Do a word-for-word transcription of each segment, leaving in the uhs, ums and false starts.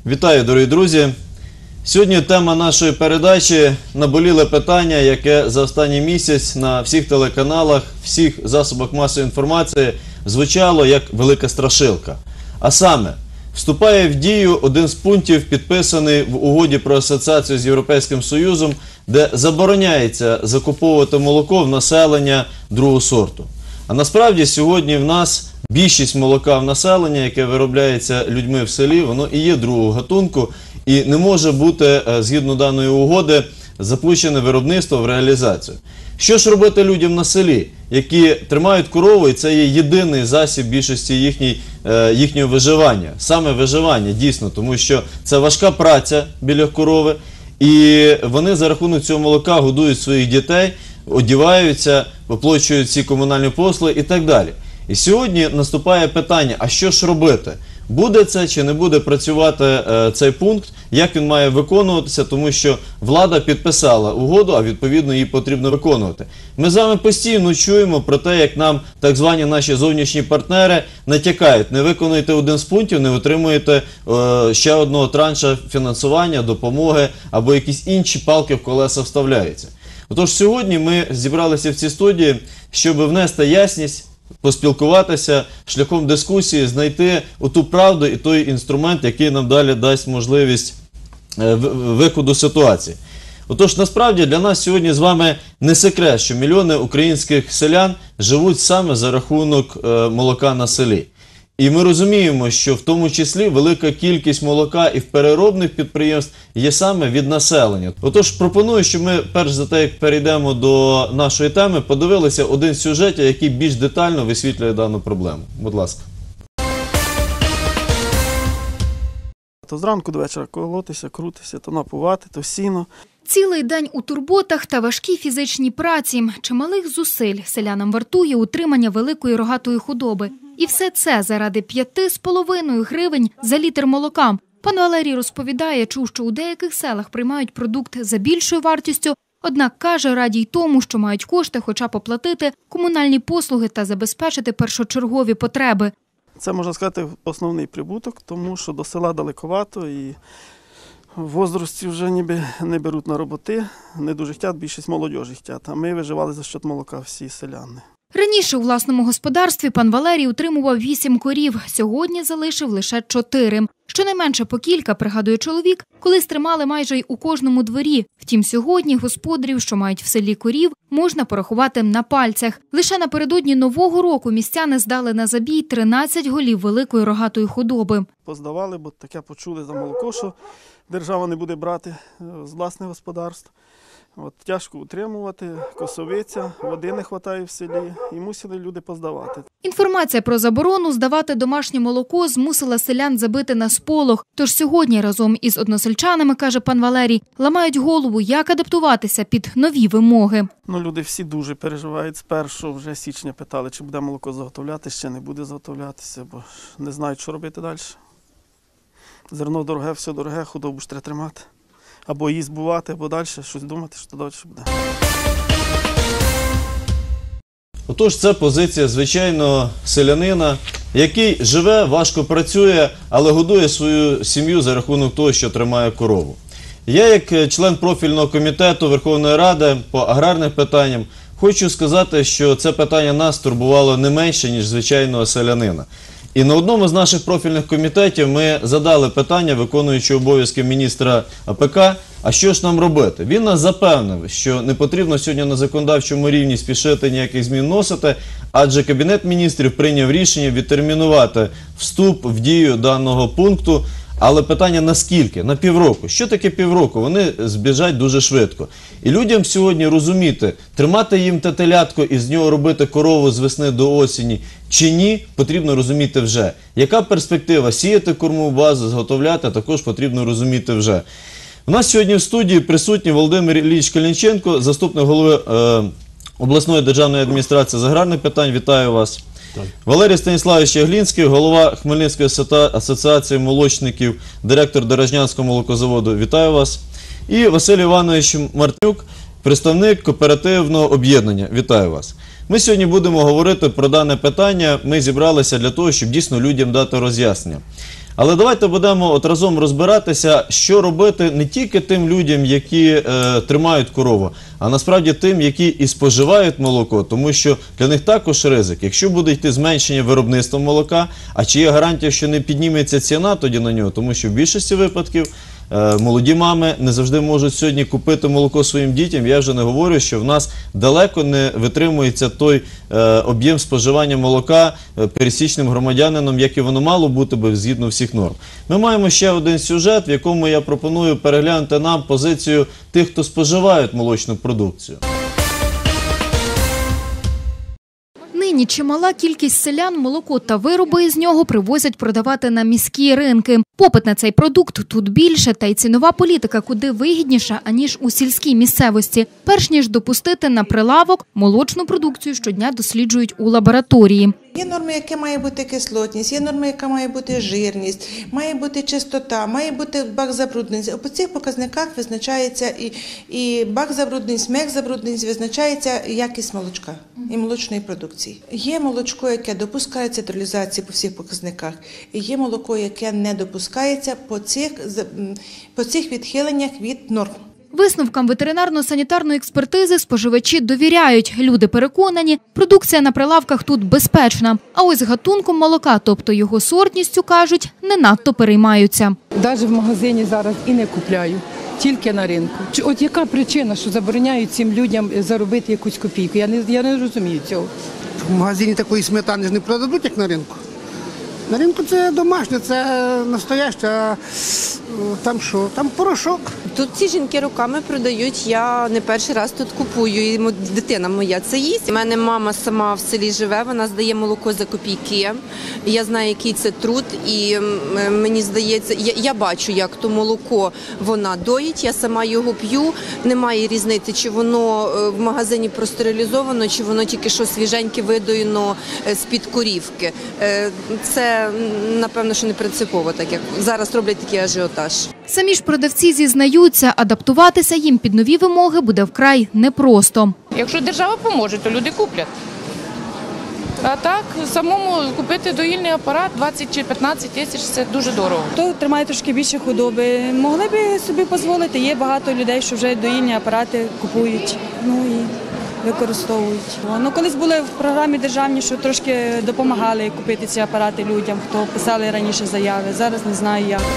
Вітаю, дорогі друзі! Сьогодні тема нашої передачі – наболіле питання, яке за останній місяць на всіх телеканалах, всіх засобах масової інформації звучало як велика страшилка. А саме, вступає в дію один з пунктів, підписаний в угоді про асоціацію з Європейським Союзом, де забороняється закуповувати молоко в населення другого сорту. А насправді сьогодні в нас більшість молока в населення, яке виробляється людьми в селі, воно і є другого гатунку, і не може бути, згідно даної угоди, запущене виробництво в реалізацію. Що ж робити людям на селі, які тримають корову, і це є єдиний засіб більшості їхній, їхнього виживання? Саме виживання, дійсно, тому що це важка праця біля корови, і вони за рахунок цього молока годують своїх дітей, одіваються, оплачують ці комунальні послуги і так далі. І сьогодні наступає питання, а що ж робити? Буде це чи не буде працювати е, цей пункт, як він має виконуватися, тому що влада підписала угоду, а відповідно її потрібно виконувати. Ми з вами постійно чуємо про те, як нам так звані наші зовнішні партнери натякають: не виконуєте один з пунктів, не отримуєте е, ще одного транша фінансування, допомоги або якісь інші палки в колеса вставляються. Отож, сьогодні ми зібралися в цій студії, щоб внести ясність, поспілкуватися, шляхом дискусії, знайти оту правду і той інструмент, який нам далі дасть можливість виходу ситуації. Отож, насправді для нас сьогодні з вами не секрет, що мільйони українських селян живуть саме за рахунок молока на селі. І ми розуміємо, що в тому числі велика кількість молока і в переробних підприємств є саме від населення. Отож, пропоную, щоб ми, перш за те, як перейдемо до нашої теми, подивилися один з сюжетів, який більш детально висвітлює дану проблему. Будь ласка. То зранку до вечора колотися, крутися, то напувати, то сіно. Цілий день у турботах та важкій фізичній праці. Чималих зусиль селянам вартує утримання великої рогатої худоби. І все це заради п'яти з половиною гривень за літр молока. Пан Валерій розповідає, чув, що у деяких селах приймають продукт за більшою вартістю, однак каже, раді й тому, що мають кошти хоча б оплатити комунальні послуги та забезпечити першочергові потреби. Це, можна сказати, основний прибуток, тому що до села далековато і в возрасті вже ніби не беруть на роботи, не дуже хотять, більшість молодіжі хотять, а ми виживали за счет молока всі селяни. Раніше у власному господарстві пан Валерій утримував вісім корів, сьогодні залишив лише чотири. Щонайменше по кілька, пригадує чоловік, колись тримали майже й у кожному дворі. Втім, сьогодні господарів, що мають в селі корів, можна порахувати на пальцях. Лише напередодні Нового року містяни здали на забій тринадцять голів великої рогатої худоби. Поздавали, бо таке почули за молоко, що держава не буде брати з власних господарств. От, тяжко утримувати, косовиця, води не вистачає в селі і мусили люди поздавати. Інформація про заборону здавати домашнє молоко змусила селян забити на сполох. Тож сьогодні разом із односельчанами, каже пан Валерій, ламають голову, як адаптуватися під нові вимоги. Ну, люди всі дуже переживають. З першого вже січня питали, чи буде молоко заготовлятися, чи не буде заготовлятися, бо не знають, що робити далі. Зерно дороге, все дороге, худобу ж треба тримати. Або її збувати, або далі щось думати, що далі буде. Отож, це позиція звичайного селянина, який живе, важко працює, але годує свою сім'ю за рахунок того, що тримає корову. Я, як член профільного комітету Верховної Ради по аграрним питанням, хочу сказати, що це питання нас турбувало не менше, ніж звичайного селянина. І на одному з наших профільних комітетів ми задали питання виконуючого обов'язки міністра А Пе Ка, а що ж нам робити? Він нас запевнив, що не потрібно сьогодні на законодавчому рівні спішити ніяких змін вносити, адже Кабінет міністрів прийняв рішення відтермінувати вступ в дію даного пункту. Але питання наскільки? На півроку. Що таке півроку? Вони збіжать дуже швидко. І людям сьогодні розуміти, тримати їм те телятко і з нього робити корову з весни до осені чи ні, потрібно розуміти вже. Яка перспектива? Сіяти кормову базу, зготовляти, також потрібно розуміти вже. У нас сьогодні в студії присутній Володимир Ілліч Калінченко, заступник голови е, обласної державної адміністрації з аграрних питань. Вітаю вас. Валерій Станіславович Яглінський, голова Хмельницької асоціації молочників, директор Дорожнянського молокозаводу. Вітаю вас. І Василь Іванович Мартинюк, представник кооперативного об'єднання. Вітаю вас. Ми сьогодні будемо говорити про дане питання. Ми зібралися для того, щоб дійсно людям дати роз'яснення. Але давайте будемо от разом розбиратися, що робити не тільки тим людям, які е, тримають корову, а насправді тим, які і споживають молоко, тому що для них також ризик. Якщо буде йти зменшення виробництва молока, а чи є гарантія, що не підніметься ціна тоді на нього, тому що в більшості випадків е, молоді мами не завжди можуть сьогодні купити молоко своїм дітям. Я вже не говорю, що в нас далеко не витримується той е, об'єм споживання молока е, пересічним громадянином, як і воно мало бути би згідно всіх норм. Ми маємо ще один сюжет, в якому я пропоную переглянути нам позицію тих, хто споживають молочну продукцію. Нині чимала кількість селян молоко та вироби із нього привозять продавати на міські ринки. Попит на цей продукт тут більше, та й цінова політика куди вигідніша, аніж у сільській місцевості. Перш ніж допустити на прилавок, молочну продукцію щодня досліджують у лабораторії. Є норми, яка має бути кислотність, є норми, яка має бути жирність, має бути чистота, має бути бак забрудненість. По цих показниках визначається і, і бак забрудненість, мех забрудненість, визначається якість молочка і молочної продукції. Є молочко, яке допускається до реалізації по всіх показниках, і є молоко, яке не допускається по цих, по цих відхиленнях від норм. Висновкам ветеринарно-санітарної експертизи споживачі довіряють. Люди переконані, продукція на прилавках тут безпечна. А ось гатунком молока, тобто його сортністю, кажуть, не надто переймаються. Навіть в магазині зараз і не купляю, тільки на ринку. От яка причина, що забороняють цим людям заробити якусь копійку? Я не, я не розумію цього. В магазині такої сметани ж не продадуть, як на ринку. На ринку це домашнє, це настояще, а там що? Там порошок. Тут ці жінки руками продають, я не перший раз тут купую, і дитина моя це їсть. У мене мама сама в селі живе, вона здає молоко за копійки. Я знаю, який це труд, і мені здається, я, я бачу, як то молоко вона доїть, я сама його п'ю, немає різниці, чи воно в магазині простерилізовано, чи воно тільки що свіженьке видоєно з-під корівки. Це, напевно, що не принципово, так як зараз роблять такий ажіотаж. Самі ж продавці зізнаються, адаптуватися їм під нові вимоги буде вкрай непросто. Якщо держава поможе, то люди куплять. А так, самому купити доїльний апарат двадцять чи п'ятнадцять тисяч – це дуже дорого. Хто тримає трошки більше худоби, могли б собі дозволити. Є багато людей, що вже доїльні апарати купують, ну і використовують. Ну, колись були в програмі державній, що трошки допомагали купити ці апарати людям, хто писали раніше заяви. Зараз не знаю як.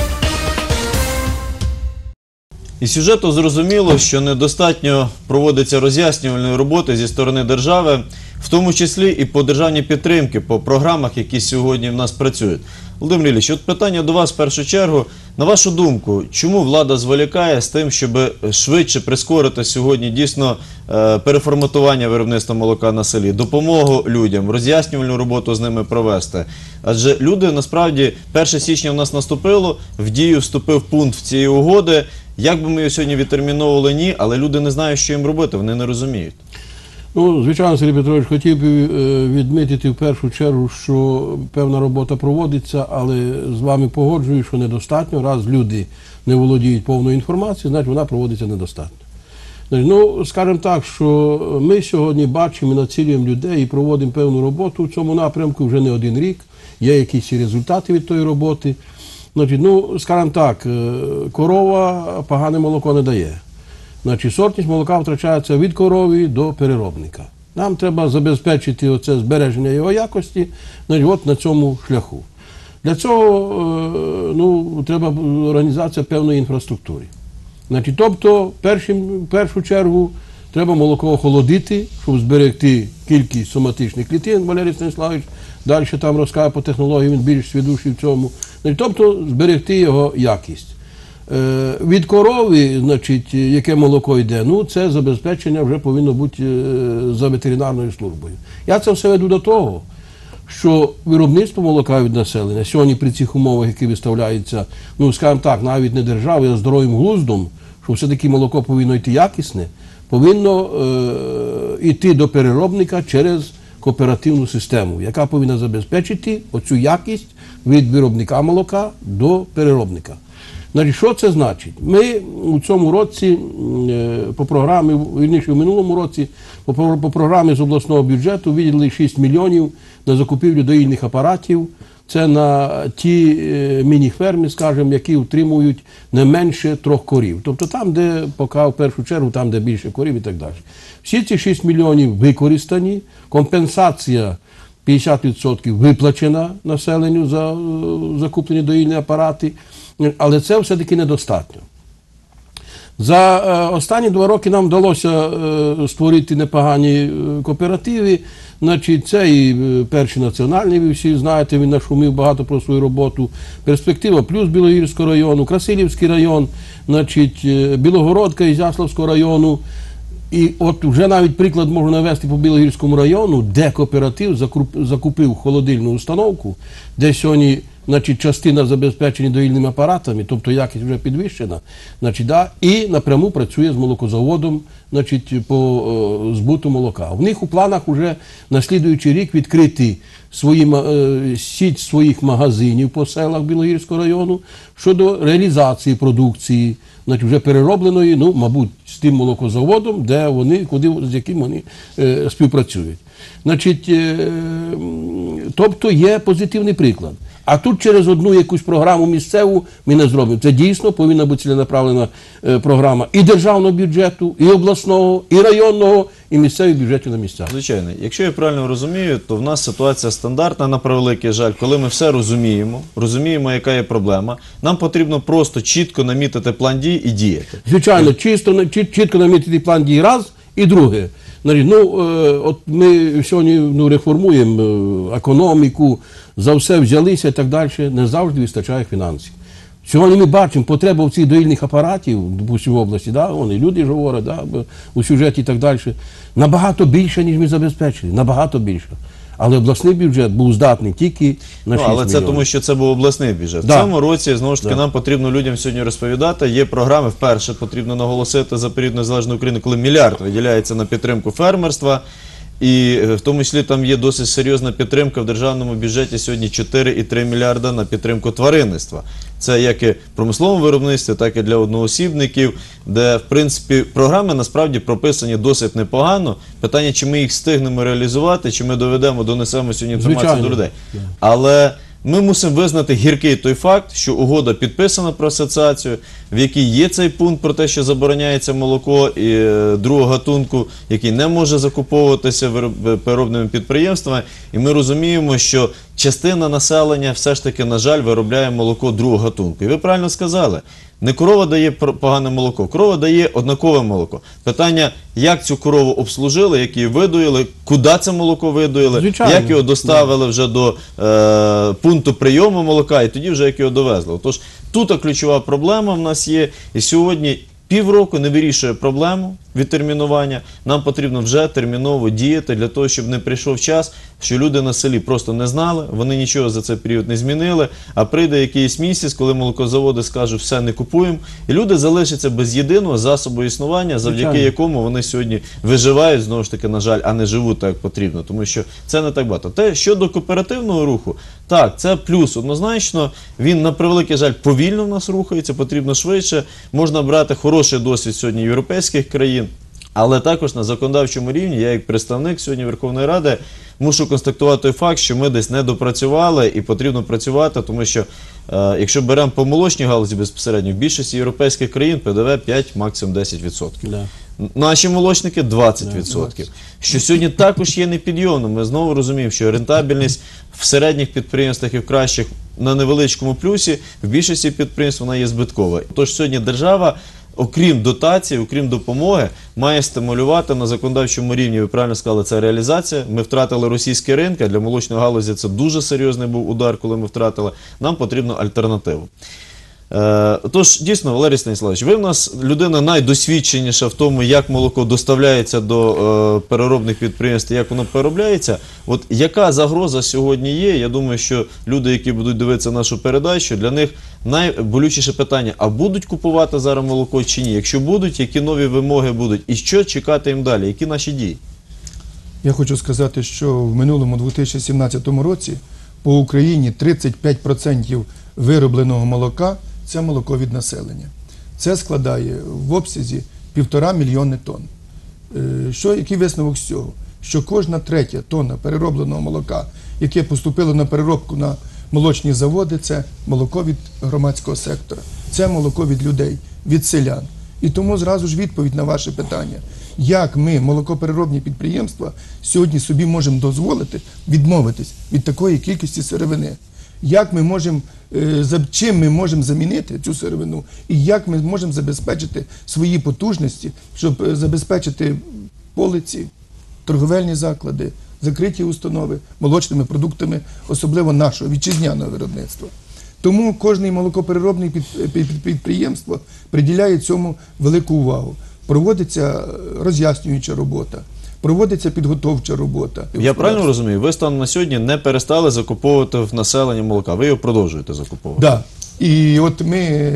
Із сюжету зрозуміло, що недостатньо проводиться роз'яснювальної роботи зі сторони держави, в тому числі і по державній підтримці, по програмах, які сьогодні в нас працюють. Володимир Ілліч, от питання до вас в першу чергу. На вашу думку, чому влада зволікає з тим, щоб швидше прискорити сьогодні дійсно переформатування виробництва молока на селі, допомогу людям, роз'яснювальну роботу з ними провести? Адже люди, насправді, перше січня у нас наступило, в дію вступив пункт цієї угоди. Як би ми його сьогодні відтерміновували, ні, але люди не знають, що їм робити, вони не розуміють. Ну, звичайно, Сергій Петрович, хотів би відмітити в першу чергу, що певна робота проводиться, але з вами погоджую, що недостатньо. Раз люди не володіють повною інформацією, значить вона проводиться недостатньо. Ну, скажімо так, що ми сьогодні бачимо і націлюємо людей і проводимо певну роботу в цьому напрямку вже не один рік. Є якісь результати від тої роботи. Значить, ну, скажімо так, корова погане молоко не дає. Значить, сортність молока втрачається від корови до переробника. Нам треба забезпечити оце збереження його якості, значить, от на цьому шляху. Для цього ну, треба організація певної інфраструктури. Значить, тобто, першим, в першу чергу, треба молоко охолодити, щоб зберегти кількість соматичних клітин, Валерій Станіславович далі там розкаже по технології, він більш свідущий в цьому. Значить, тобто, зберегти його якість. Е, від корови, значить, яке молоко йде, ну, це забезпечення вже повинно бути е, за ветеринарною службою. Я це все веду до того, що виробництво молока від населення сьогодні при цих умовах, які виставляються, ну, скажімо так, навіть не державою, а здоровим глуздом, що все-таки молоко повинно йти якісне, повинно е, йти до переробника через кооперативну систему, яка повинна забезпечити оцю якість від виробника молока до переробника. Значить, що це значить? Ми у цьому році по програмі, вірніше, в минулому році по програмі з обласного бюджету виділили шість мільйонів на закупівлю доїльних апаратів це на ті е, міні-ферми, скажімо, які утримують не менше трьох корів. Тобто там, де поки в першу чергу, там, де більше корів і так далі. Всі ці шість мільйонів використані, компенсація п'ятдесят відсотків виплачена населенню за е, закуплені доїльні апарати, але це все-таки недостатньо. За е, останні два роки нам вдалося е, створити непогані е, кооперативи. Значить, це і е, перший національний, ви всі знаєте, він нашумів багато про свою роботу. Перспектива плюс Білогірського району, Красилівський район, значить, е, Білогородка Ізяславського району. І от вже навіть приклад можу навести по Білогірському району, де кооператив закупив холодильну установку, де сьогодні, значить, частина забезпечена доїльними апаратами, тобто якість вже підвищена, значить, да, і напряму працює з молокозаводом, значить, по о, збуту молока. В них у планах вже на слідуючий рік відкрити свої, е, сіть своїх магазинів по селах Білогірського району щодо реалізації продукції, значить, вже переробленої, ну, мабуть, з тим молокозаводом, де вони, куди, з яким вони е, співпрацюють. Значить, е, тобто є позитивний приклад. А тут через одну якусь програму місцеву ми не зробимо. Це дійсно повинна бути ціленаправлена е, програма і державного бюджету, і обласного, і районного, і місцевих бюджетів на місцях. Звичайно. Якщо я правильно розумію, то в нас ситуація стандартна, на превеликий жаль, коли ми все розуміємо, розуміємо, яка є проблема, нам потрібно просто чітко намітити план дій і діяти. Звичайно, чисто, чітко намітити план дій раз, і друге. Ну, от ми сьогодні ну, реформуємо економіку, за все взялися і так далі, не завжди вистачає фінансів. Сьогодні ми бачимо потребу в цих доїльних апаратів в області, да, вони, люди ж говорять, да, у сюжеті і так далі, набагато більше, ніж ми забезпечили, набагато більше. Але обласний бюджет був здатний тільки на шість ну, але це мільйонів. тому, що це був обласний бюджет. Да. В цьому році, знову ж таки, Да. нам потрібно людям сьогодні розповідати. Є програми, вперше потрібно наголосити за період незалежної України, коли мільярд виділяється на підтримку фермерства. І в тому числі там є досить серйозна підтримка в державному бюджеті сьогодні чотири і три мільярда на підтримку тваринництва. Це як і в промисловому виробництві, так і для одноосібників, де, в принципі, програми насправді прописані досить непогано. Питання, чи ми їх встигнемо реалізувати, чи ми доведемо, донесемо сьогодні інформацію Звичайно. до людей. Але ми мусимо визнати гіркий той факт, що угода підписана про асоціацію, в якій є цей пункт про те, що забороняється молоко і е, другого гатунку, який не може закуповуватися вироб- переробними підприємствами. І ми розуміємо, що частина населення все ж таки, на жаль, виробляє молоко другого гатунку. І ви правильно сказали, не корова дає пр- погане молоко, корова дає однакове молоко. Питання, як цю корову обслужили, як її видоїли, куди це молоко видоїли, Звичайно. як його доставили вже до е, пункту прийому молока, і тоді вже як його довезли. Тож тут ключова проблема в нас є, і сьогодні півроку не вирішує проблему відтермінування. Нам потрібно вже терміново діяти для того, щоб не прийшов час, що люди на селі просто не знали, вони нічого за цей період не змінили, а прийде якийсь місяць, коли молокозаводи скажуть, все, не купуємо, і люди залишаться без єдиного засобу існування, завдяки Звичайно. якому вони сьогодні виживають, знову ж таки, на жаль, а не живуть так, як потрібно, тому що це не так багато. Те, щодо кооперативного руху, так, це плюс, однозначно, він, на превеликий жаль, повільно в нас рухається, потрібно швидше, можна брати хороший досвід сьогодні європейських країн, але також на законодавчому рівні, я як представник сьогодні Верховної Ради, мушу констатувати той факт, що ми десь не допрацювали і потрібно працювати, тому що, е, якщо беремо по молочній галузі безпосередньо, в більшості європейських країн ПДВ п'ять, максимум десять відсотків. Да. Наші молочники двадцять відсотків. Що сьогодні також є непідйомним. Ми знову розуміємо, що рентабельність в середніх підприємствах і в кращих на невеличкому плюсі, в більшості підприємств вона є збиткова. Тож сьогодні держава, окрім дотацій, окрім допомоги, має стимулювати на законодавчому рівні, ви правильно сказали, це реалізація. Ми втратили російські ринки, а для молочної галузі це дуже серйозний був удар, коли ми втратили. Нам потрібна альтернатива. Е, Тож, дійсно, Валерій Станіславович, ви в нас людина найдосвідченіша в тому, як молоко доставляється до е, переробних підприємств, як воно переробляється. От яка загроза сьогодні є? Я думаю, що люди, які будуть дивитися нашу передачу, для них найболючіше питання, а будуть купувати зараз молоко чи ні? Якщо будуть, які нові вимоги будуть? І що чекати їм далі? Які наші дії? Я хочу сказати, що в минулому дві тисячі сімнадцятому році по Україні тридцять п'ять відсотків виробленого молока – це молоко від населення. Це складає в обсязі півтора мільйони тонн. Що, який висновок з цього? Що кожна третя тонна переробленого молока, яке поступило на переробку на молочні заводи – це молоко від громадського сектора, це молоко від людей, від селян. І тому зразу ж відповідь на ваше питання. Як ми, молокопереробні підприємства, сьогодні собі можемо дозволити відмовитись від такої кількості сировини? Як ми можемо, чим ми можемо замінити цю сировину? І як ми можемо забезпечити свої потужності, щоб забезпечити полиці, торговельні заклади, закриті установи молочними продуктами, особливо нашого вітчизняного виробництва? Тому кожне молокопереробне підприємство приділяє цьому велику увагу. Проводиться роз'яснююча робота, проводиться підготовча робота. Я правильно розумію, ви станом на сьогодні не перестали закуповувати в населення молока, ви його продовжуєте закуповувати? Так. І от ми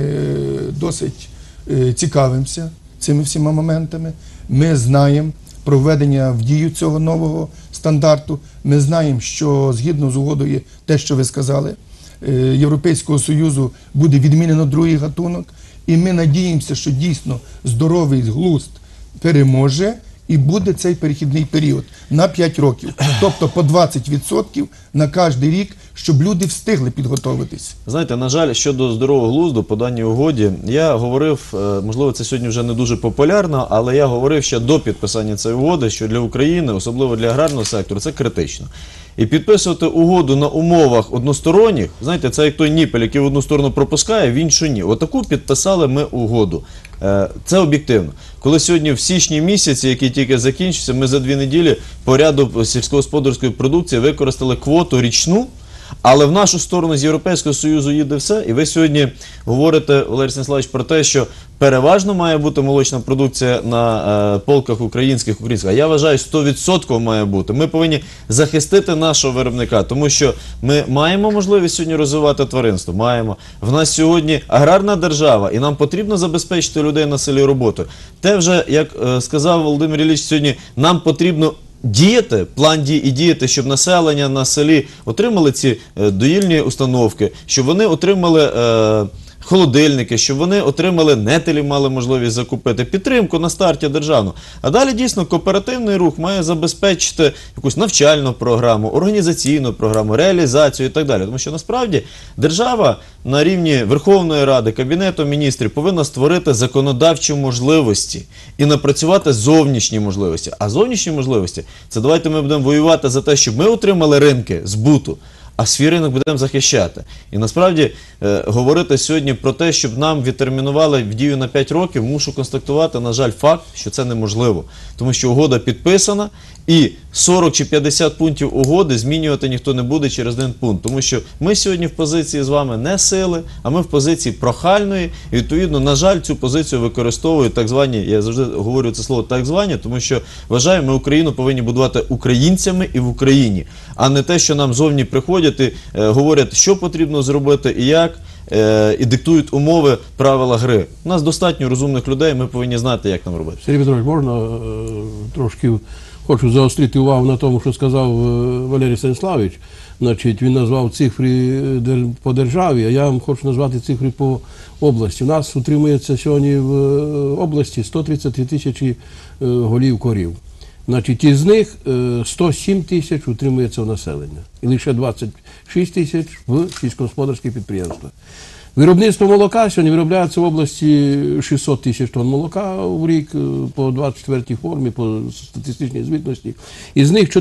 досить цікавимося цими всіма моментами. Ми знаємо про введення в дію цього нового стандарту. Ми знаємо, що згідно з угодою, те, що ви сказали, Європейського Союзу буде відмінено другий гатунок. І ми надіємося, що дійсно здоровий глузд переможе і буде цей перехідний період на п'ять років. Тобто по двадцять відсотків на кожен рік, щоб люди встигли підготовитись. Знаєте, на жаль, щодо здорового глузду по даній угоді, я говорив, можливо, це сьогодні вже не дуже популярно, але я говорив ще до підписання цієї угоди, що для України, особливо для аграрного сектору, це критично. І підписувати угоду на умовах односторонніх, знаєте, це як той ніпель, який в одну сторону пропускає, в іншу ні. Отаку підписали ми угоду. Це об'єктивно. Коли сьогодні в січні місяці, який тільки закінчився, ми за дві неділі по ряду сільськогосподарської продукції використали квоту річну, але в нашу сторону з Європейського Союзу їде все. І ви сьогодні говорите, Валерій Станіславович, про те, що переважно має бути молочна продукція на е, полках українських, українських. А я вважаю, сто відсотків має бути. Ми повинні захистити нашого виробника, тому що ми маємо можливість сьогодні розвивати тваринство. Маємо. В нас сьогодні аграрна держава, і нам потрібно забезпечити людей на селі роботою. Те вже, як е, сказав Володимир Ілліч, сьогодні нам потрібно діяти, план дій і діяти, щоб населення на селі отримали ці е, доїльні установки, щоб вони отримали е, холодильники, щоб вони отримали нетелі, мали можливість закупити, підтримку на старті державну. А далі дійсно кооперативний рух має забезпечити якусь навчальну програму, організаційну програму, реалізацію і так далі. Тому що насправді держава на рівні Верховної Ради, Кабінету міністрів повинна створити законодавчі можливості і напрацювати зовнішні можливості. А зовнішні можливості – це давайте ми будемо воювати за те, щоб ми отримали ринки збуту, а свій ринок будемо захищати. І насправді е, говорити сьогодні про те, щоб нам відтермінували в дію на п'ять років, мушу констатувати, на жаль, факт, що це неможливо. Тому що угода підписана, і сорок чи п'ятдесят пунктів угоди змінювати ніхто не буде через один пункт. Тому що ми сьогодні в позиції з вами не сили, а ми в позиції прохальної. І відповідно, на жаль, цю позицію використовують так звані, я завжди говорю це слово так звані, тому що вважаю, ми Україну повинні будувати українцями і в Україні, а не те, що нам зовні приходять і е, говорять, що потрібно зробити і як, е, і диктують умови, правила гри. У нас достатньо розумних людей, ми повинні знати, як нам робити. Сергій Петрович, можна е, трошки хочу заострити увагу на тому, що сказав Валерій Станіславович. Значить, він назвав цифри по державі, а я вам хочу назвати цифри по області. У нас утримується сьогодні в області сто тридцять три тисячі голів корів. Значить, із них сто сім тисяч утримується в населення. І лише двадцять шість тисяч в сільськогосподарських підприємствах. Виробництво молока сьогодні виробляється в області шістсот тисяч тонн молока в рік по двадцять четвертій формі, по статистичній звітності. Із них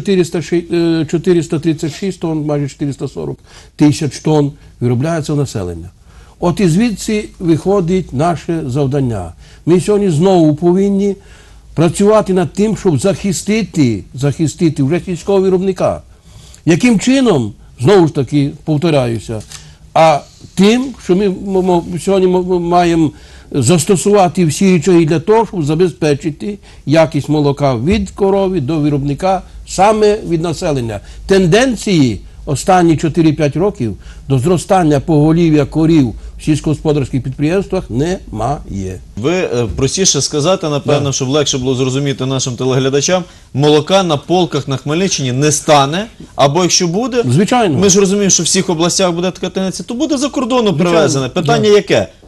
чотириста тридцять шість тонн, майже чотириста сорок тисяч тонн виробляється в населення. От і звідси виходить наше завдання. Ми сьогодні знову повинні працювати над тим, щоб захистити, захистити вже сільського виробника. Яким чином, знову ж таки, повторяюся, а тим, що ми сьогодні маємо застосувати всі речі для того, щоб забезпечити якість молока від корови до виробника, саме від населення. Тенденції останні чотири-п'ять років до зростання поголів'я корів в сільськогосподарських підприємствах немає. Ви е, простіше сказати, напевно, да. щоб легше було зрозуміти нашим телеглядачам, молока на полках на Хмельниччині не стане, або якщо буде, звичайно. Ми ж розуміємо, що в всіх областях буде така тенденція, то буде за кордону привезене. Питання да. яке?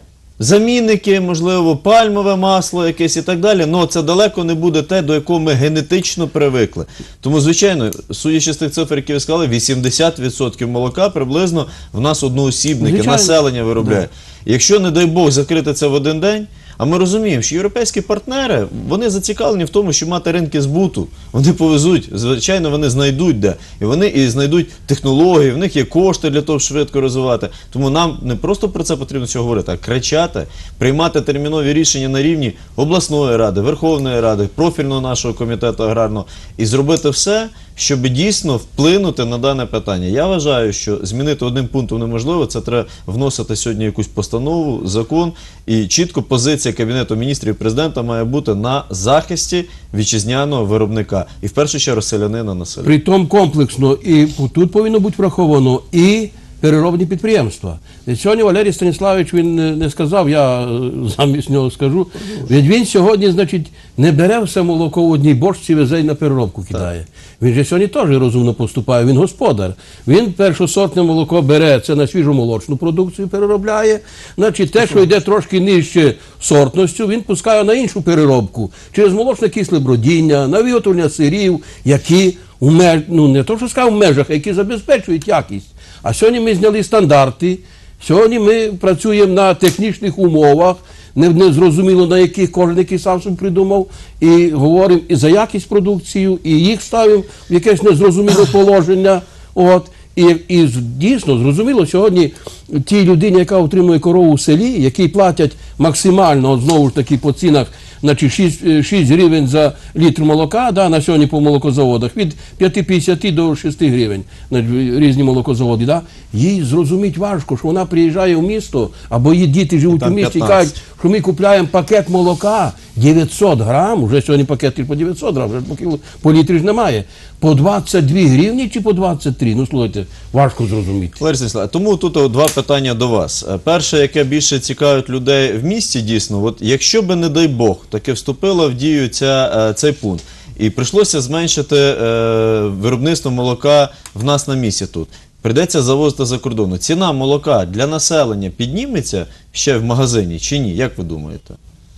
замінники, можливо, пальмове масло якесь і так далі, але це далеко не буде те, до якого ми генетично привикли. Тому, звичайно, судячи з тих цифр, які ви сказали, вісімдесят відсотків молока приблизно в нас одноосібники, Звичайно. населення виробляє. Якщо, не дай Бог, закрити це в один день, а ми розуміємо, що європейські партнери, вони зацікавлені в тому, щоб мати ринки збуту. Вони повезуть, звичайно, вони знайдуть де. І вони і знайдуть технології, в них є кошти для того, щоб швидко розвивати. Тому нам не просто про це потрібно сьогодні говорити, а кричати, приймати термінові рішення на рівні обласної ради, Верховної Ради, профільного нашого комітету аграрного і зробити все, щоб дійсно вплинути на дане питання. Я вважаю, що змінити одним пунктом неможливо, це треба вносити сьогодні якусь постанову, закон, і чітко позиція Кабінету міністрів і президента має бути на захисті вітчизняного виробника. І в першу чергу селянина на селі. Притом комплексно, і тут повинно бути враховано і переробні підприємства. І сьогодні Валерій Станіславович, він не сказав, я замість нього скажу, ведь він сьогодні, значить, не бере все молоко в одній бочці, везе й на переробку кидає. Він же сьогодні теж розумно поступає, він господар. Він першосортне молоко бере, це на свіжомолочну продукцію переробляє, значить те, що йде трошки нижче сортністю, він пускає на іншу переробку, через молочне кисле бродіння, на виготовлення сирів, які у меж, ну не то, що сказав в межах, а які забезпечують якість. А сьогодні ми зняли стандарти, сьогодні ми працюємо на технічних умовах, не, не зрозуміло на яких кожен який сам собі придумав, і говоримо і за якість продукції, і їх ставимо в якесь незрозуміле положення. От. І, і дійсно, зрозуміло, сьогодні тій людині, яка отримує корову в селі, якій платять максимально, от знову ж таки по цінах, значить шість гривень за літр молока, да, на сьогодні по молокозаводах, від п'яти п'ятдесят до шести гривень, значить, різні молокозаводи, да, їй зрозуміти важко, що вона приїжджає в місто, або її діти живуть у місті і кажуть, що ми купляємо пакет молока дев'ятсот грам, вже сьогодні пакет по дев'ятсот грам, вже по, кіло, по літрі ж немає, по двадцять дві гривні чи по двадцять три, ну слухайте, важко зрозуміти. Валерій Станіславович, тому тут два питання до вас. Перше, яке більше цікавить людей в місті, дійсно, от якщо би, не дай Бог, таки вступила в дію ця, цей пункт, і прийшлося зменшити е, виробництво молока в нас на місці тут, прийдеться завозити за кордону. Ціна молока для населення підніметься ще в магазині чи ні? Як ви думаєте?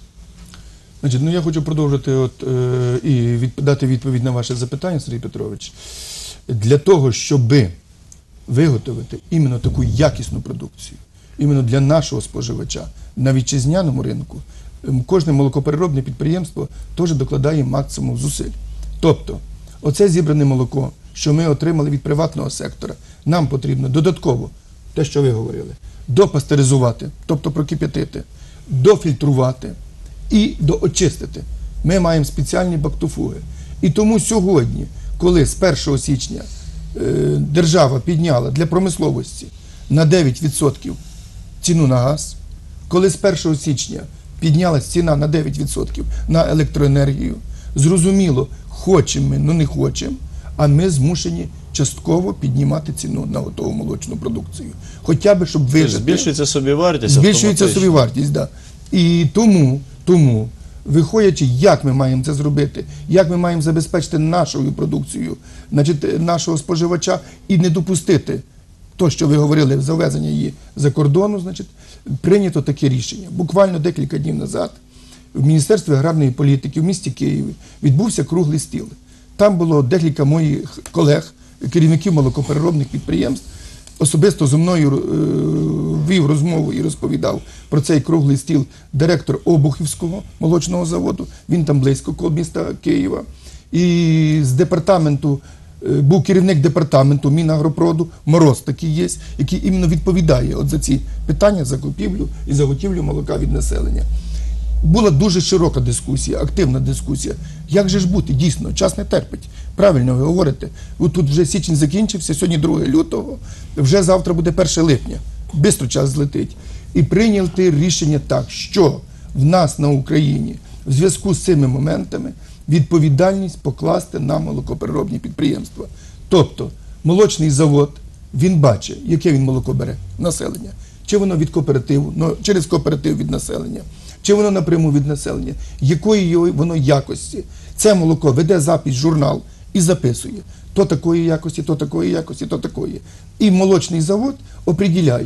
Значить, ну я хочу продовжити от, е, і від, дати відповідь на ваше запитання, Сергій Петрович. Для того, щоб виготовити іменно таку якісну продукцію, іменно для нашого споживача на вітчизняному ринку, кожне молокопереробне підприємство теж докладає максимум зусиль. Тобто, оце зібране молоко, що ми отримали від приватного сектора, нам потрібно додатково, те, що ви говорили, допастеризувати, тобто прокип'ятити, дофільтрувати і доочистити. Ми маємо спеціальні бактофуги. І тому сьогодні, коли з першого січня е, держава підняла для промисловості на дев'ять відсотків ціну на газ, коли з першого січня піднялась ціна на дев'ять відсотків на електроенергію, зрозуміло, хочемо ми, ну не хочемо, а ми змушені частково піднімати ціну на готову молочну продукцію. Хоча б, щоб вижити. Збільшується собівартість? Збільшується собівартість, так. Да. І тому, тому, виходячи, як ми маємо це зробити, як ми маємо забезпечити нашою продукцією, значить, нашого споживача і не допустити то, що ви говорили, завезення її за кордону, значить, прийнято таке рішення. Буквально декілька днів назад в Міністерстві аграрної політики в місті Києві відбувся круглий стіл. Там було декілька моїх колег, керівників молокопереробних підприємств, особисто зі мною е, вів розмову і розповідав про цей круглий стіл директор Обухівського молочного заводу, він там близько коло міста Києва, і з департаменту, е, був керівник департаменту Мінагропроду, Мороз такий є, який іменно відповідає от за ці питання, за купівлю і заготівлю молока від населення. Була дуже широка дискусія, активна дискусія. Як же ж бути? Дійсно, час не терпить. Правильно ви говорите. От тут вже січень закінчився, сьогодні друге лютого, вже завтра буде перше липня. Бистро час злетить. І прийняти рішення так, що в нас на Україні в зв'язку з цими моментами відповідальність покласти на молокопереробні підприємства. Тобто, молочний завод, він бачить, яке він молоко бере населення. Чи воно від кооперативу, ну, через кооператив від населення, чи воно напряму від населення, якої воно якості. Це молоко веде запис, журнал і записує. То такої якості, то такої якості, то такої. І молочний завод определяє,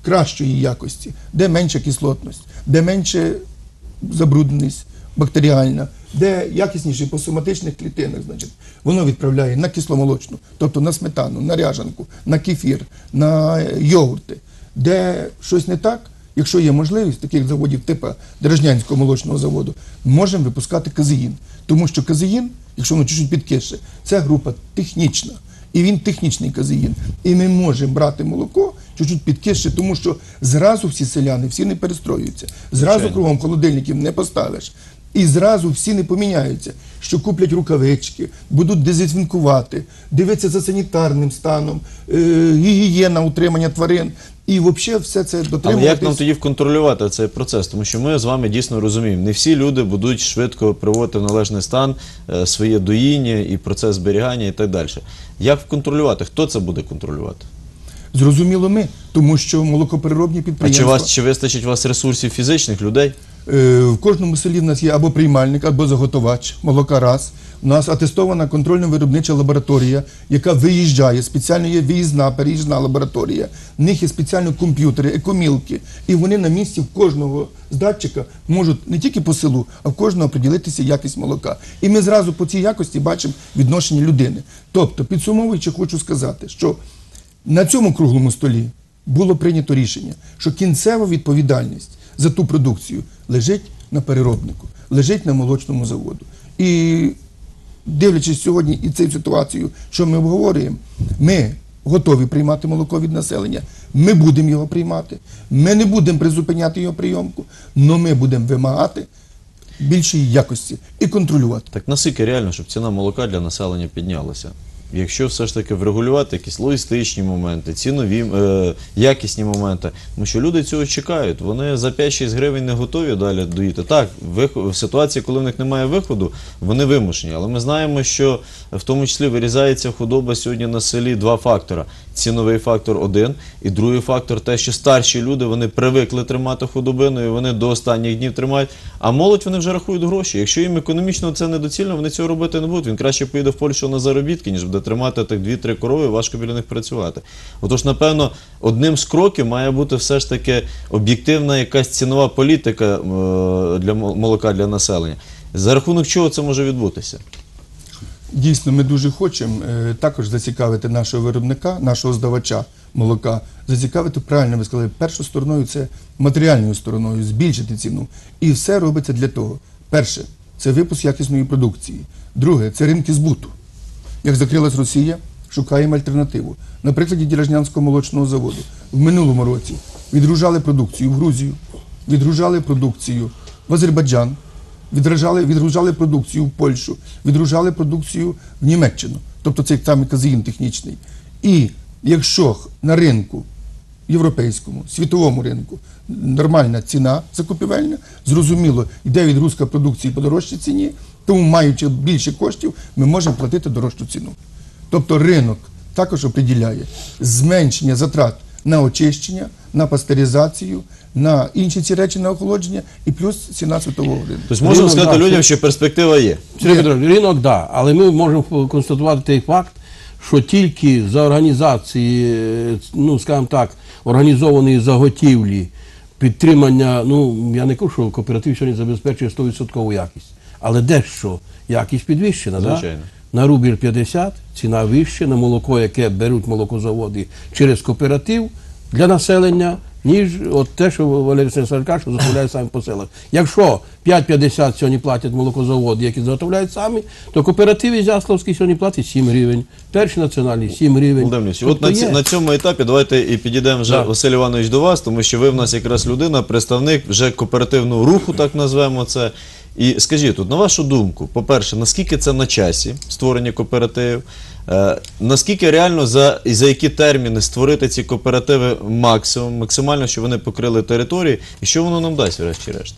кращої якості, де менша кислотність, де менша забрудненість бактеріальна, де якісніше по соматичних клітинах, значить, воно відправляє на кисломолочну, тобто на сметану, на ряжанку, на кефір, на йогурти. Де щось не так, якщо є можливість таких заводів типу Деражнянського молочного заводу, можемо випускати казеїн. Тому що казеїн, якщо воно чуть-чуть підкисше, це група технічна. І він технічний казеїн. І ми можемо брати молоко чуть-чуть підкисше, тому що зразу всі селяни, всі не перестроюються. Зразу Звичайно. кругом холодильників не поставиш. І зразу всі не поміняються, що куплять рукавички, будуть дезінфікувати, дивитися за санітарним станом, е, гігієна, утримання тварин. І взагалі все це дотримуватись. Але як нам тоді контролювати цей процес? Тому що ми з вами дійсно розуміємо, не всі люди будуть швидко приводити в належний стан е, своє доїння і процес зберігання і так далі. Як контролювати? Хто це буде контролювати? Зрозуміло ми, тому що молокопереробні А підприємства... чи, вас, чи вистачить у вас ресурсів фізичних людей? Е, В кожному селі в нас є або приймальник, або заготовач молока раз. У нас атестована контрольно-виробнича лабораторія, яка виїжджає, спеціально є виїзна, переїзна лабораторія. В них є спеціально комп'ютери, екомілки. І вони на місці в кожного з датчика можуть не тільки по селу, а в кожного определитися якість молока. І ми зразу по цій якості бачимо відношення людини. Тобто, підсумовуючи, хочу сказати, що на цьому круглому столі було прийнято рішення, що кінцева відповідальність за ту продукцію лежить на переробнику, лежить на молочному заводу. І дивлячись сьогодні і цю ситуацію, що ми обговорюємо, ми готові приймати молоко від населення, ми будемо його приймати, ми не будемо призупиняти його прийомку, але ми будемо вимагати більшої якості і контролювати. Так наскільки реально, щоб ціна молока для населення піднялася? Якщо все ж таки врегулювати якісь логістичні моменти, цінові, е, якісні моменти, тому що люди цього чекають, вони за п'ять-шість гривень не готові далі доїти. Так, в ситуації, коли в них немає виходу, вони вимушені, але ми знаємо, що в тому числі вирізається худоба сьогодні на селі два фактора. Ціновий фактор один, і другий фактор те, що старші люди, вони привикли тримати худобину, і вони до останніх днів тримають, а молодь вони вже рахують гроші. Якщо їм економічно це недоцільно, вони цього робити не будуть. Він краще поїде в Польщу на заробітки, ніж буде тримати так дві-три корови, важко біля них працювати. Отож, напевно, одним з кроків має бути все ж таки об'єктивна якась цінова політика е, для молока для населення. За рахунок чого це може відбутися? Дійсно, ми дуже хочемо е, також зацікавити нашого виробника, нашого здавача молока, зацікавити, правильно ви сказали, першою стороною це матеріальною стороною, збільшити ціну. І все робиться для того. Перше, це випуск якісної продукції. Друге, це ринки збуту. Як закрилась Росія, шукаємо альтернативу. На прикладі Деражнянського молочного заводу. В минулому році відгружали продукцію в Грузію, відгружали продукцію в Азербайджан, відгружали, відгружали продукцію в Польщу, відгружали продукцію в Німеччину. Тобто це самий казеїн технічний. І якщо на ринку європейському, світовому ринку нормальна ціна закупівельна, зрозуміло, йде відгрузка продукції по дорожчій ціні, тому, маючи більше коштів, ми можемо платити дорожчу ціну. Тобто ринок також определяє зменшення затрат на очищення, на пастеризацію, на інші ці речі, на охолодження і плюс ціна світового ринку. Тобто можемо Ринок, сказати да, людям, що- що перспектива є. Сергій Петрович, ринок, так, да, але ми можемо констатувати той факт, що тільки за організації, е, ну, скажімо так, організованої заготівлі, підтримання, ну, я не кажу, що кооператив сьогодні забезпечує сто відсотків якість, але дещо якість підвищена, да? Звичайно. На рубіль п'ятдесят ціна вища, на молоко, яке беруть молокозаводи через кооператив для населення, ніж от те, що Валерій Станіславович каже, що заготовляють самі по селах. Якщо п'ять п'ятдесят сьогодні платять молокозаводи, які заготовляють самі, то кооператив Ізяславський сьогодні платить сім гривень, перший національний сім гривень. Володимир Ильич, от Тобто на, ці, є. на цьому етапі давайте і підійдемо вже, Да. Василь Іванович, до вас, тому що ви в нас якраз людина, представник вже кооперативного руху, так назвемо це. І скажіть, тут, на вашу думку, по-перше, наскільки це на часі, створення кооперативів, е, наскільки реально, за, і за які терміни створити ці кооперативи максимум, максимально, щоб вони покрили території, і що воно нам дасть, врешті-решт?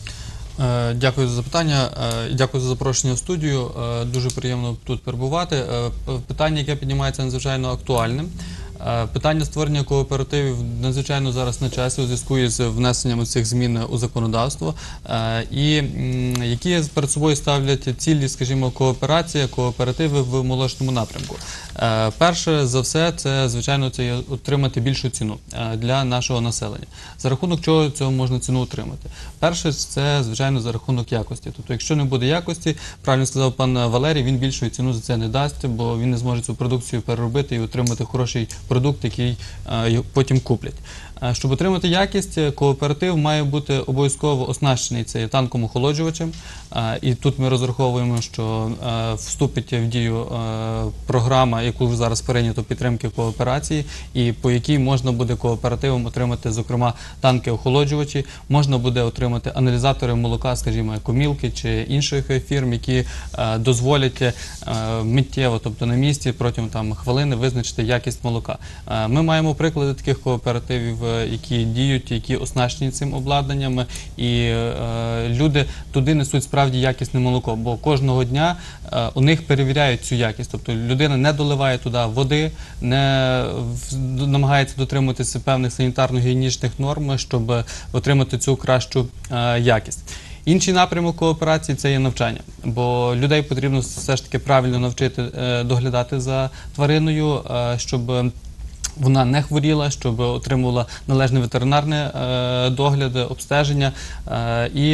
Е, Дякую за запитання, е, дякую за запрошення в студію. Е, Дуже приємно тут перебувати. Е, п- Питання, яке піднімається, надзвичайно актуальним. Е, Питання створення кооперативів надзвичайно зараз на часі у зв'язку із внесенням цих змін у законодавство. Е, І м, які перед собою ставлять цілі, скажімо, кооперація, кооперативи в молочному напрямку. Е, Перше за все, це, звичайно, це є отримати більшу ціну е, для нашого населення. За рахунок чого цього можна ціну отримати? Перше, це, звичайно, за рахунок якості. Тобто, якщо не буде якості, правильно сказав пан Валерій, він більшої ціну за це не дасть, бо він не зможе цю продукцію переробити і отримати хороший продукт, який е, потім куплять. Е, Щоб отримати якість, кооператив має бути обов'язково оснащений це танком охолоджувачем. Е, І тут ми розраховуємо, що е, вступить в дію е, програма, яку зараз прийнято підтримки кооперації, і по якій можна буде кооперативом отримати, зокрема, танки-охолоджувачі, можна буде отримати аналізатори молока, скажімо, Екомілки чи інших фірм, які е, дозволять е, миттєво, тобто на місці, протягом там хвилини визначити якість молока. Е, Ми маємо приклади таких кооперативів, е, які діють, які оснащені цим обладнанням, і е, люди туди несуть справді якісне молоко, бо кожного дня е, у них перевіряють цю якість. Тобто людина не доливає туди води, не в- намагається дотримуватися певних санітарно-гігієнічних норм, щоб отримати цю кращу е, якість. Інший напрямок кооперації – це є навчання, бо людей потрібно все ж таки правильно навчити е, доглядати за твариною, е, щоб вона не хворіла, щоб отримувала належний ветеринарний е, догляд, обстеження. Е, і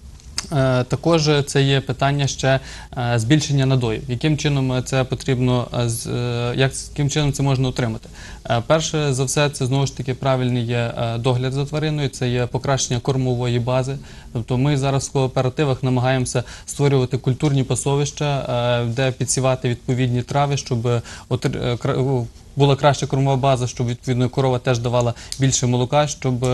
Е, Також це є питання ще е, збільшення надоїв. Яким чином це потрібно, е, з- е, як, яким чином це можна отримати? Е, Перше за все, це знову ж таки правильний є е, догляд за твариною, це є покращення кормової бази. Тобто ми зараз в кооперативах намагаємося створювати культурні пасовища, е, де підсівати відповідні трави, щоб отр- е, кра- була краща кормова база, щоб відповідно корова теж давала більше молока, щоб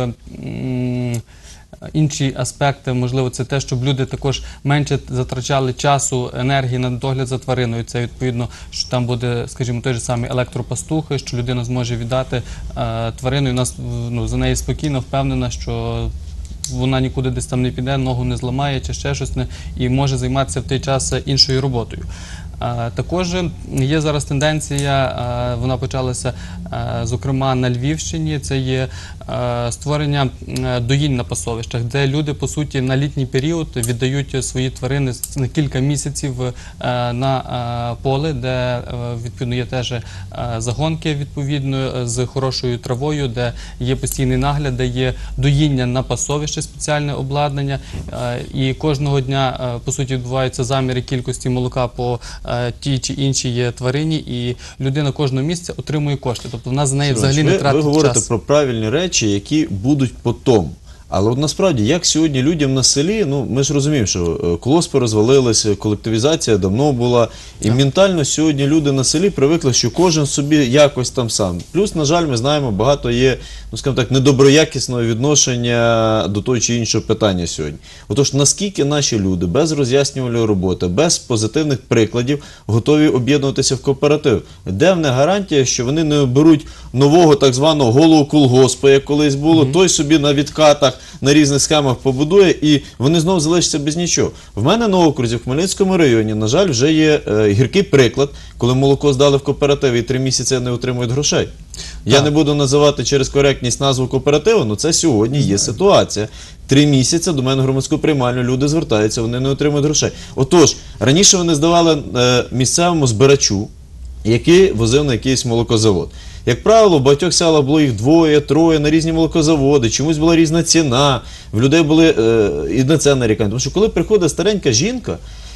м, інші аспекти, можливо, це те, щоб люди також менше затрачали часу, енергії на догляд за твариною. Це відповідно, що там буде, скажімо, той же самий електропастух, що людина зможе віддати е, тварину, і нас ну, за неї спокійно впевнена, що вона нікуди десь там не піде, ногу не зламає чи ще щось не, і може займатися в той час іншою роботою. Е, Також є зараз тенденція, е, вона почалася, е, зокрема, на Львівщині, це є е, створення е, доїнь на пасовищах, де люди, по суті, на літній період віддають свої тварини с- на кілька місяців е, на е, поле, де, е, відповідно, є теж е, загонки, відповідно, е, з хорошою травою, де є постійний нагляд, де є доїння на пасовище, спеціальне обладнання, е, і кожного дня, е, по суті, відбуваються заміри кількості молока по е, тій чи іншій є тварині, і людина кожного місяця отримує кошти. Тобто вона за неї взагалі ви, не ви тратить говорите час. про правильні речі, які будуть потім. Але от насправді, як сьогодні людям на селі, ну ми ж розуміємо, що е, колгоспи розвалилися, колективізація давно була, і Так. ментально сьогодні люди на селі привикли, що кожен собі якось там сам. Плюс, на жаль, ми знаємо, багато є, ну скажімо так, недоброякісного відношення до того чи іншого питання сьогодні. Отож, наскільки наші люди без роз'яснювальної роботи, без позитивних прикладів готові об'єднуватися в кооператив? Де в них гарантія, що вони не оберуть нового так званого голову колгоспу, як колись було, той собі на відкатах, на різних схемах побудує, і вони знову залишаться без нічого. В мене на окрузі, в Хмельницькому районі, на жаль, вже є е, гіркий приклад, коли молоко здали в кооператив і три місяці не отримують грошей. Я Так. не буду називати через коректність назву кооперативу, але це сьогодні є ситуація. Три місяці до мене в громадську приймальню люди звертаються, вони не отримують грошей. Отож, раніше вони здавали е, місцевому збирачу, який возив на якийсь молокозавод. Як правило, в багатьох селах було їх двоє, троє на різні молокозаводи, чомусь була різна ціна, в людей були е, і на це нарікання. Тому що коли приходить старенька жінка,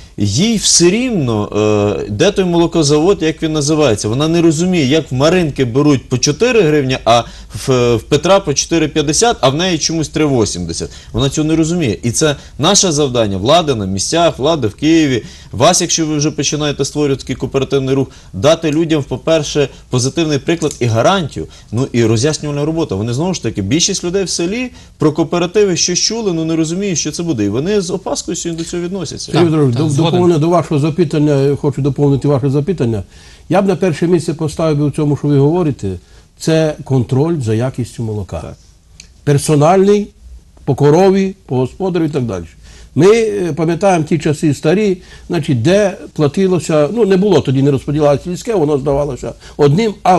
їй все рівно, е, де той молокозавод, як він називається. Вона не розуміє, як в Маринки беруть по чотири гривні, а в, в Петра по чотири п'ятдесят, а в неї чомусь три вісімдесят. Вона цього не розуміє. І це наше завдання, влади на місцях, влади в Києві. Вас, якщо ви вже починаєте створювати такий кооперативний рух, дати людям, по-перше, позитивний приклад і гарантію, ну і роз'яснювальна робота. Вони, знову ж таки, більшість людей в селі про кооперативи щось чули, ну не розуміють, що це буде. І вони з опаскою сьогодні до цього відносяться. Сергій Петрович, так, до, згоден. доповнення до вашого запитання, хочу доповнити ваше запитання. Я б на перше місце поставив би у цьому, що ви говорите, це контроль за якістю молока. Так. Персональний, по корові, по господарю і так далі. Ми е, пам'ятаємо ті часи старі, значить, де платилося, ну не було тоді, не розподілялося сільське, воно здавалося одним, але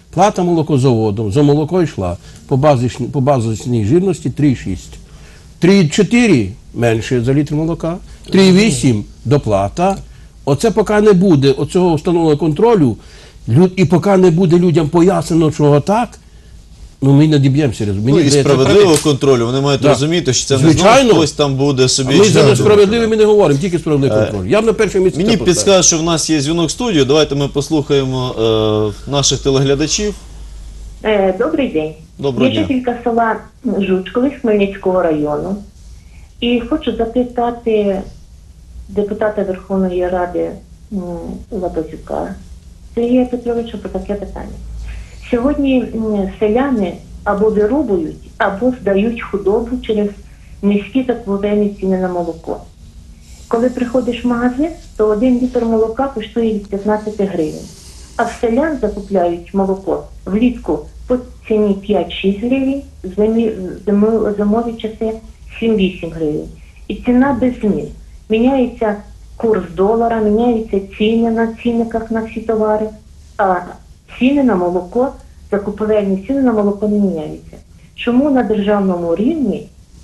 Плата молокозаводом за молоко йшла по базичній, по базисній жирності три цілих шість десятих. три цілих чотири десятих менше за літр молока, три цілих вісім десятих доплата. Оце поки не буде оцього встановленого контролю, люд- і поки не буде людям пояснено, чого так, ну ми не діб'ємося. Мені Ну, і здається, справедливого правильно. контролю, вони мають Да. розуміти, що це не Звичайно. знову хтось там буде собі... А ми за чергу несправедливі робити. ми не говоримо, тільки справедливий контроль. Я б на першому місці Мені це поставив. підскажуть, що в нас є дзвінок в студію. Давайте ми послухаємо е, наших телеглядачів. Е, Добрий день. Доброго Я дня. жителька села Жучкові Хмельницького району. І хочу запитати депутата Верховної Ради м, Лабазюка Сергія Петровича про таке питання. Сьогодні м, селяни або вирубують, або здають худобу через низькі закупівельні ціни на молоко. Коли приходиш в магазин, то один літр молока коштує від п'ятнадцять гривень. А в селян закупляють молоко влітку по ціні п'ять-шість гривень, зимі- зимові, зимові часи сім-вісім гривень. І ціна без змін. Міняється курс долара, міняються ціни на цінниках на всі товари, а ціни на молоко, закупівельні ціни на молоко не міняються. Чому на державному рівні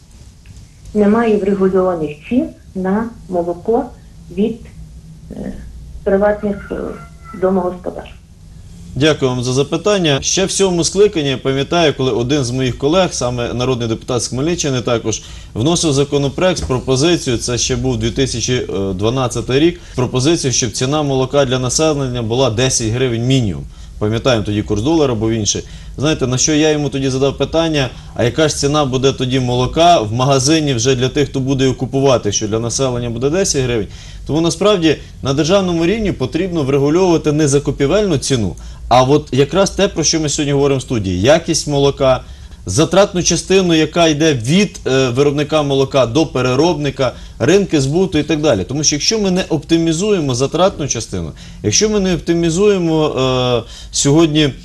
немає врегульованих цін на молоко від е, приватних е, домогосподарств? Дякую вам за запитання. Ще в сьомому скликанні я пам'ятаю, коли один з моїх колег, саме народний депутат з Хмельниччини також, вносив законопроект з пропозицією, це ще був дві тисячі дванадцятий рік, пропозицію, щоб ціна молока для населення була десять гривень мінімум. Пам'ятаємо, тоді курс долара був інший. Знаєте, на що я йому тоді задав питання, а яка ж ціна буде тоді молока в магазині вже для тих, хто буде його купувати, що для населення буде десять гривень. Тому насправді на державному рівні потрібно врегульовувати не закупівельну ціну, а от якраз те, про що ми сьогодні говоримо в студії. Якість молока, затратну частину, яка йде від е, виробника молока до переробника, ринки збуту і так далі. Тому що якщо ми не оптимізуємо затратну частину, якщо ми не оптимізуємо е, сьогодні е,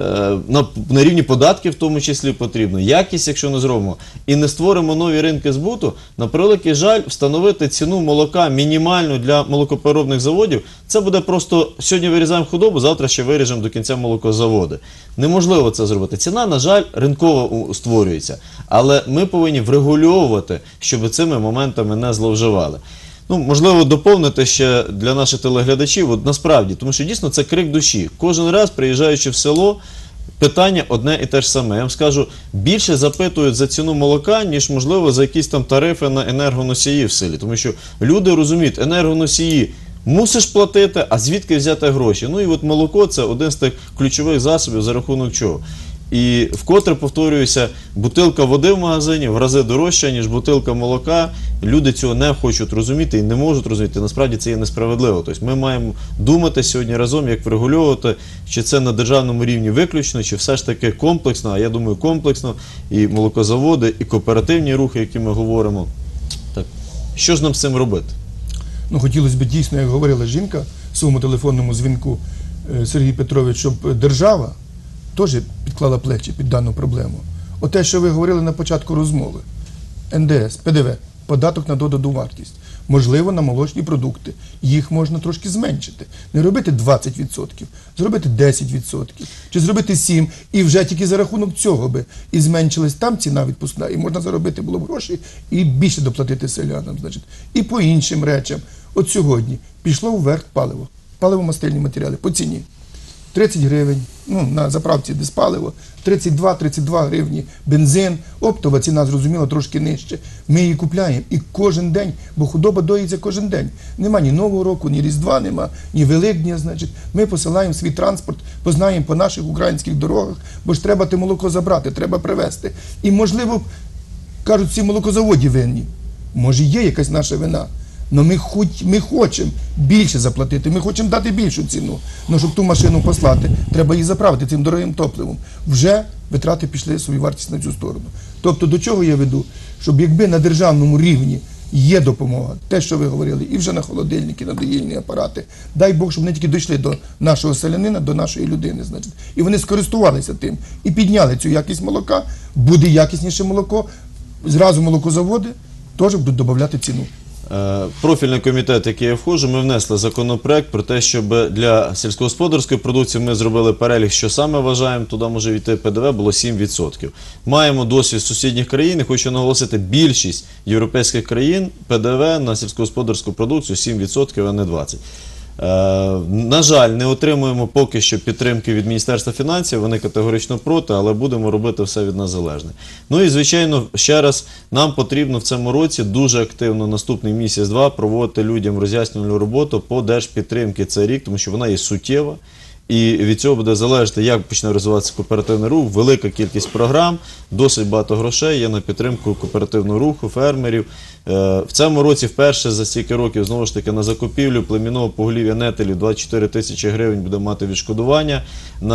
на, на рівні податків в тому числі потрібно, якість, якщо не зробимо, і не створимо нові ринки збуту, на превеликий жаль, встановити ціну молока мінімальну для молокопереробних заводів, це буде просто сьогодні вирізаємо худобу, завтра ще виріжемо до кінця молокозаводи. Неможливо це зробити. Ціна, на жаль, ринково створюється. Але ми повинні врегульовувати, щоб цими моментами не зловживали. Ну, можливо, доповнити ще для наших телеглядачів, от насправді, тому що дійсно це крик душі. Кожен раз, приїжджаючи в село, питання одне і те ж саме. Я вам скажу, більше запитують за ціну молока, ніж, можливо, за якісь там тарифи на енергоносії в селі. Тому що люди розуміють, енергоносії мусиш платити, а звідки взяти гроші? Ну і от молоко – це один з тих ключових засобів, за рахунок чого. І вкотре, повторююся, бутилка води в магазині в рази дорожча, ніж бутилка молока. Люди цього не хочуть розуміти і не можуть розуміти. Насправді це є несправедливо. Тобто ми маємо думати сьогодні разом, як врегульовувати, чи це на державному рівні виключно, чи все ж таки комплексно, а я думаю комплексно, і молокозаводи, і кооперативні рухи, які ми говоримо. Так, що ж нам з цим робити? Ну, хотілося б дійсно, як говорила жінка в своєму телефонному дзвінку е, Сергій Петрович, щоб держава теж підклала плечі під дану проблему. Оте, що ви говорили на початку розмови, ен де ес, пе де ве, податок на додану вартість, можливо, на молочні продукти, їх можна трошки зменшити. Не робити двадцять відсотків, зробити десять відсотків, чи зробити сім відсотків, і вже тільки за рахунок цього би і зменшилась там ціна відпускна, і можна заробити було б гроші і більше доплатити селянам, значить. І по іншим речам. От сьогодні пішло вверх паливо, паливо-мастильні матеріали по ціні. тридцять гривень, ну, на заправці диспаливо, тридцять два - тридцять два гривні бензин, оптова ціна, зрозуміло, трошки нижче. Ми її купляємо і кожен день, бо худоба доїться кожен день. Нема ні Нового року, ні Різдва нема, ні Великдня, значить. Ми посилаємо свій транспорт, познаємо по наших українських дорогах, бо ж треба те молоко забрати, треба привезти. І, можливо, кажуть, всі молокозаводі винні. Може, є якась наша вина. Но ми, хоч, ми хочемо більше заплатити, ми хочемо дати більшу ціну. Але щоб ту машину послати, треба її заправити цим дорогим топливом. Вже витрати пішли свою вартість на цю сторону. Тобто до чого я веду? Щоб якби на державному рівні є допомога, те, що ви говорили, і вже на холодильники, на доїльні апарати, дай Бог, щоб вони тільки дійшли до нашого селянина, до нашої людини, значить. І вони скористувалися тим і підняли цю якість молока, буде якісніше молоко, зразу молокозаводи теж будуть додавати ціну. Профільний комітет, в який я входжу, ми внесли законопроект про те, щоб для сільськогосподарської продукції ми зробили перелік, що саме вважаємо, туди може війти ПДВ, було сім відсотків. Маємо досвід сусідніх країн, і хочу наголосити, більшість європейських країн ПДВ на сільськогосподарську продукцію сім відсотків, а не двадцять відсотків. На жаль, не отримуємо поки що підтримки від Міністерства фінансів, вони категорично проти, але будемо робити все від нас залежне. Ну і, звичайно, ще раз, нам потрібно в цьому році дуже активно наступний місяць-два проводити людям роз'яснювальну роботу по держпідтримці цей рік, тому що вона є суттєва. І від цього буде залежати, як почне розвиватися кооперативний рух, велика кількість програм, досить багато грошей є на підтримку кооперативного руху, фермерів. В цьому році вперше за стільки років, знову ж таки, на закупівлю племінного поголів'я нетелів двадцять чотири тисячі гривень буде мати відшкодування.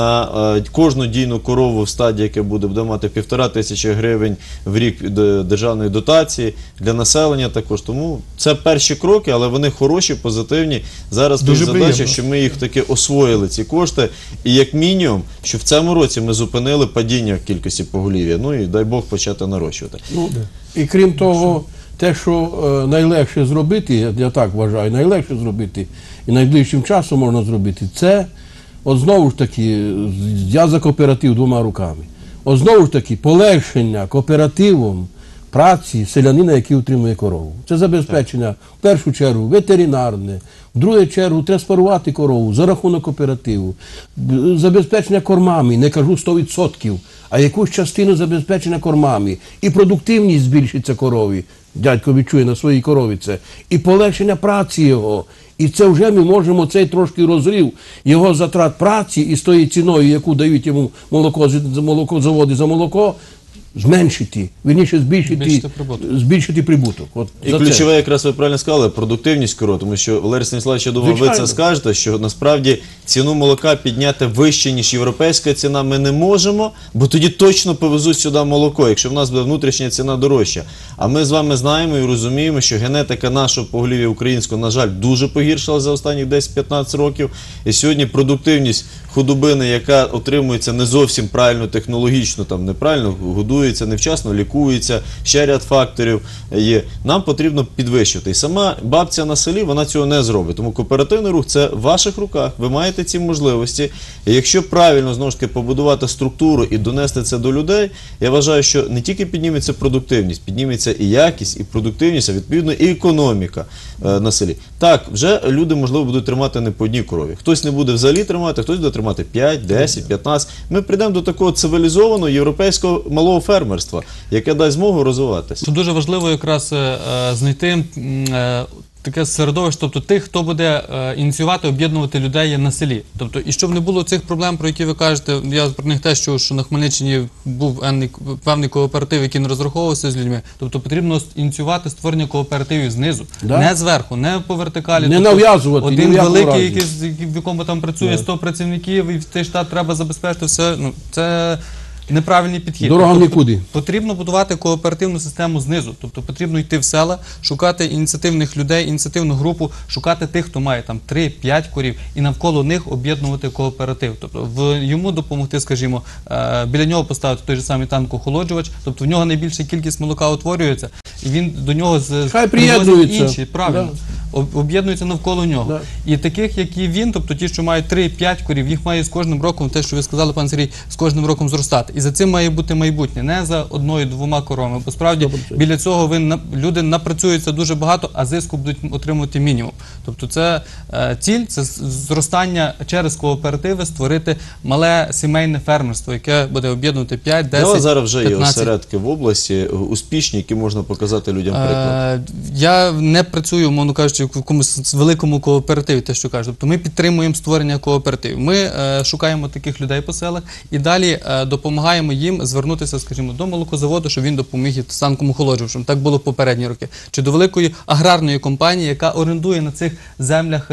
На кожну дійну корову в стаді, яке буде, буде мати півтора тисячі гривень в рік державної дотації для населення також. Тому це перші кроки, але вони хороші, позитивні. Зараз стоїть задача, що ми їх таки освоїли, ці кошти. І як мінімум, що в цьому році ми зупинили падіння кількості поголів'я. Ну і дай Бог почати нарощувати. Ну, і крім того, те, що е, найлегше зробити, я, я так вважаю, найлегше зробити і найближчим часом можна зробити, це, от знову ж таки, я за кооператив двома руками, от знову ж таки, полегшення кооперативом праці селянина, який утримує корову. Це забезпечення, в першу чергу, ветеринарне, в другу чергу, транспортувати корову за рахунок кооперативу, забезпечення кормами, не кажу сто відсотків, а якусь частину забезпечення кормами. І продуктивність збільшиться корові, дядько відчує на своїй корові це, і полегшення праці його. І це вже ми можемо цей трошки розрив його затрат праці і з тою ціною, яку дають йому молоко, молокозаводи за молоко, зменшити, вірніше збільшити, збільшити прибуток. Збільшити прибуток. От і ключове, якраз ви правильно сказали, продуктивність коров, тому що, Валерій Станіславович, я думаю, ви це скажете, що насправді ціну молока підняти вище, ніж європейська ціна, ми не можемо, бо тоді точно повезуть сюди молоко, якщо в нас буде внутрішня ціна дорожча. А ми з вами знаємо і розуміємо, що генетика нашого поголів'я українського, на жаль, дуже погіршила за останні десять-п'ятнадцять років. І сьогодні продуктивність худобини, яка отримується не зовсім правильно, технологічно, там неправильно годується, невчасно лікується, ще ряд факторів є. Нам потрібно підвищувати. І сама бабця на селі, вона цього не зробить. Тому кооперативний рух – це в ваших руках. Ви маєте ці можливості. І якщо правильно, знову ж таки, побудувати структуру і донести це до людей, я вважаю, що не тільки підніметься продуктивність, підніметься і якість, і продуктивність, а відповідно і економіка е, на селі. Так, вже люди, можливо, будуть тримати не по одній корові. Хтось не буде взагалі тримати, хтось буде тримати п'ять, десять, п'ятнадцять. Ми прийдемо до такого цивілізованого європейського малого фермерства, яке дасть змогу розвиватися. Тут дуже важливо якраз е, знайти е, таке середовище, тобто тих, хто буде е, ініціювати, об'єднувати людей на селі. Тобто, і щоб не було цих проблем, про які ви кажете, я про них теж чув, що на Хмельниччині був енний, певний кооператив, який не розраховувався з людьми. Тобто потрібно ініціювати створення кооперативів знизу, да? Не зверху, не по вертикалі. Не тобто, нав'язувати. Один не великий, який, в якому там працює да. сто працівників, і в цей штат треба забезпечити все. Ну, це неправильний підхід. Дорога тобто, нікуди. Потрібно будувати кооперативну систему знизу. Тобто потрібно йти в села, шукати ініціативних людей, ініціативну групу, шукати тих, хто має там три-п'ять корів, і навколо них об'єднувати кооператив. Тобто в йому допомогти, скажімо, біля нього поставити той же самий танкоохолоджувач, тобто в нього найбільша кількість молока утворюється, і він до нього привозить інші, правильно, да. об'єднуються навколо нього. Да. І таких, як і він, тобто ті, що мають три-п'ять корів, їх має з кожним роком, те, що ви сказали, пан Сергій, з кожним роком зростати. І за цим має бути майбутнє, не за одною-двома коровами. Бо справді біля цього ви, люди напрацюються дуже багато, а зиску будуть отримувати мінімум. Тобто це е, ціль, це зростання через кооперативи, створити мале сімейне фермерство, яке буде об'єднувати п'ять, десять, п'ятнадцять. Зараз вже п'ятнадцять. є осередки в області, успішні, які можна показати людям приклад. Е, я не працюю, мовно кажучи, в якомусь великому кооперативі, те, що кажу. Тобто ми підтримуємо створення кооперативів. Ми е, шукаємо таких людей по селах і далі е, допомагаємо їм звернутися, скажімо, до молокозаводу, щоб він допоміг їм з танком-охолоджувачем. Так було в попередні роки. Чи до великої аграрної компанії, яка орендує на цих землях, е,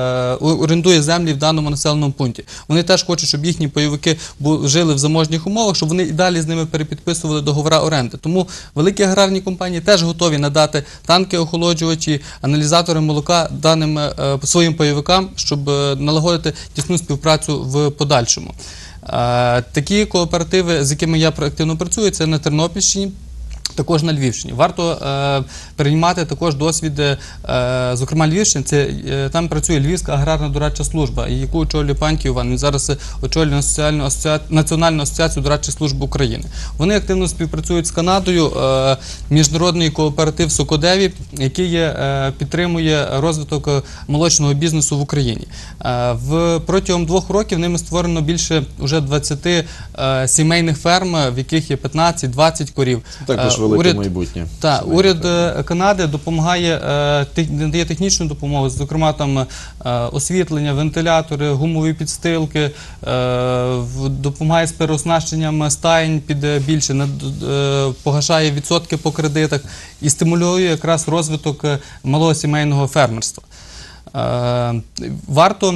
орендує землі в даному населеному пункті. Вони теж хочуть, щоб їхні пайовики жили в заможних умовах, щоб вони і далі з ними перепідписували договори оренди. Тому великі аграрні компанії теж готові надати танки-охолоджувачі, аналізатори молока даним е, своїм пайовикам, щоб е, налагодити тісну співпрацю в подальшому. Такі кооперативи, з якими я активно працюю, це на Тернопільщині. також на Львівщині. Варто е, переймати також досвід, е, зокрема Львівщини, це, е, там працює Львівська аграрна дорадча служба, яку очолює пан Іван. Він зараз очолює Національну асоціацію, Національну асоціацію дорадчих служб України. Вони активно співпрацюють з Канадою, е, міжнародний кооператив Сокодеві, який є, е, підтримує розвиток молочного бізнесу в Україні. Е, в, протягом двох років ними створено більше вже двадцяти е, сімейних ферм, в яких є п'ятнадцять-двадцять корів. Також велике уряд, майбутнє. Так, уряд Канади допомагає, надає технічну допомогу, зокрема там освітлення, вентилятори, гумові підстилки, допомагає з переоснащенням стайень під більше, погашає відсотки по кредитах і стимулює якраз розвиток малого сімейного фермерства. Варто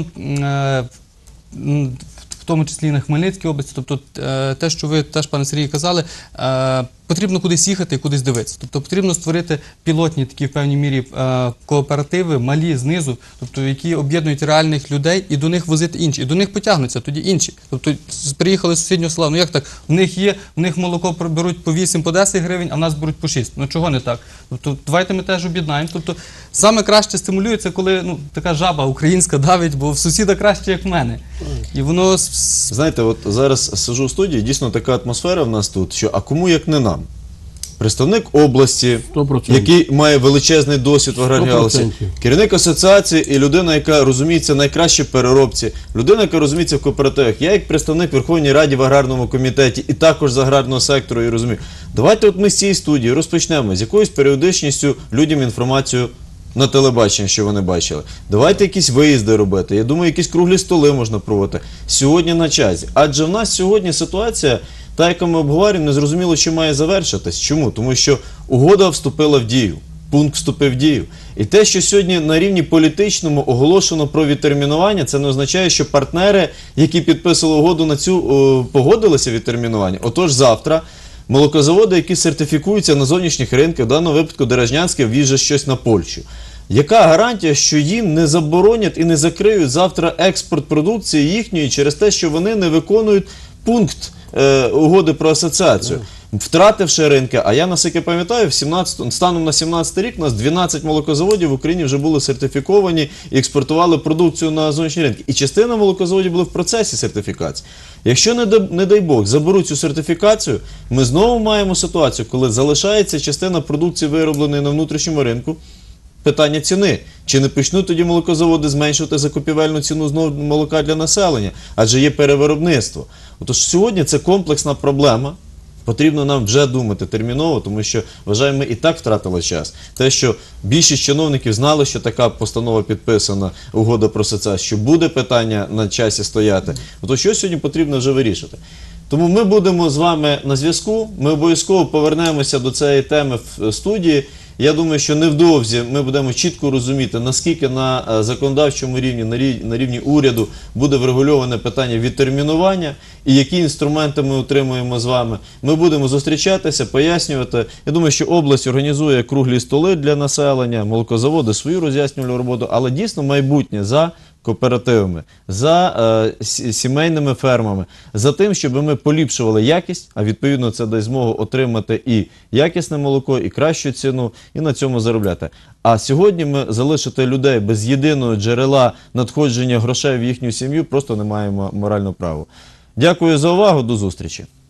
в тому числі і на Хмельницькій області, тобто те, що ви теж, пане Сергію, казали, потрібно кудись їхати і кудись дивитися. Тобто потрібно створити пілотні такі в певній мірі кооперативи, малі знизу, тобто які об'єднують реальних людей і до них возити інші. І до них потягнуться тоді інші. Тобто приїхали з сусіднього села, ну як так, в них є, в них молоко беруть по вісім, по десять гривень, а в нас беруть по шість. Ну чого не так? Тобто давайте ми теж об'єднаємо. Тобто саме краще стимулюється, коли ну, така жаба українська давить, бо в сусіда краще, як в мене. І воно... Знаєте, от зараз сиджу в студії, дійсно така атмосфера в нас тут, що а кому як не нам? Представник області, сто відсотків. який має величезний досвід в аграрній галузі, керівник асоціації і людина, яка розуміється найкраще в переробці, людина, яка розуміється в кооперативах. Я як представник Верховної Ради в аграрному комітеті і також з аграрного сектору і розумію. Давайте от ми з цієї студії розпочнемо з якоюсь періодичністю людям інформацію на телебаченні, що вони бачили. Давайте якісь виїзди робити. Я думаю, якісь круглі столи можна проводити. Сьогодні на часі. Адже в нас сьогодні ситуація, та, яку ми обговорюємо, не зрозуміло, чи має завершитись. Чому? Тому що угода вступила в дію. Пункт вступив в дію. І те, що сьогодні на рівні політичному оголошено про відтермінування, це не означає, що партнери, які підписали угоду на цю, о, погодилися відтермінування. Отож, завтра молокозаводи, які сертифікуються на зовнішніх ринках, в даному випадку Деражнянське, в'їжджає щось на Польщу. Яка гарантія, що їм не заборонять і не закриють завтра експорт продукції їхньої через те, що вони не виконують пункт е, угоди про асоціацію, втративши ринки? А я, наскільки пам'ятаю, станом на сімнадцятий рік у нас дванадцять молокозаводів в Україні вже були сертифіковані і експортували продукцію на зовнішні ринки. І частина молокозаводів були в процесі сертифікації. Якщо, не, не дай Бог, заберуть цю сертифікацію, ми знову маємо ситуацію, коли залишається частина продукції, виробленої на внутрішньому ринку. Питання ціни. Чи не почнуть тоді молокозаводи зменшувати закупівельну ціну знову молока для населення? Адже є перевиробництво. Отож, сьогодні це комплексна проблема. Потрібно нам вже думати терміново, тому що, вважаємо, ми і так втратили час. Те, що більшість чиновників знали, що така постанова підписана, угода про асоціацію, що буде питання на часі стояти. Отож, що сьогодні потрібно вже вирішити? Тому ми будемо з вами на зв'язку, ми обов'язково повернемося до цієї теми в студії. Я думаю, що невдовзі ми будемо чітко розуміти, наскільки на законодавчому рівні, на рівні уряду буде врегульоване питання відтермінування і які інструменти ми отримуємо з вами. Ми будемо зустрічатися, пояснювати. Я думаю, що область організує круглі столи для населення, молокозаводи свою роз'яснювальну роботу, але дійсно майбутнє за кооперативами, за е, сімейними фермами, за тим, щоб ми поліпшували якість, а відповідно це дасть змогу отримати і якісне молоко, і кращу ціну, і на цьому заробляти. А сьогодні ми залишити людей без єдиного джерела надходження грошей в їхню сім'ю просто не маємо морального права. Дякую за увагу, до зустрічі.